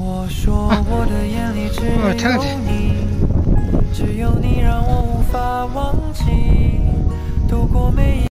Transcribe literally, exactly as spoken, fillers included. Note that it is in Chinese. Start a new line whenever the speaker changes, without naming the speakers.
我说我的眼里只
哦这样子
有你，只有你让我无法忘记，度过每一